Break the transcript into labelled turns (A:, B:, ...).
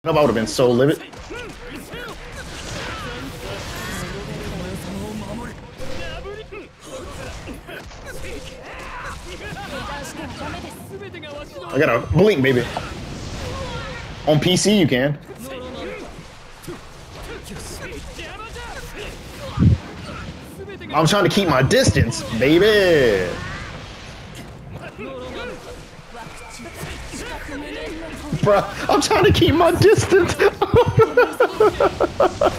A: I would have been so livid. I gotta blink, baby. On PC, you can. I'm trying to keep my distance, baby. Bruh, I'm trying to keep my distance.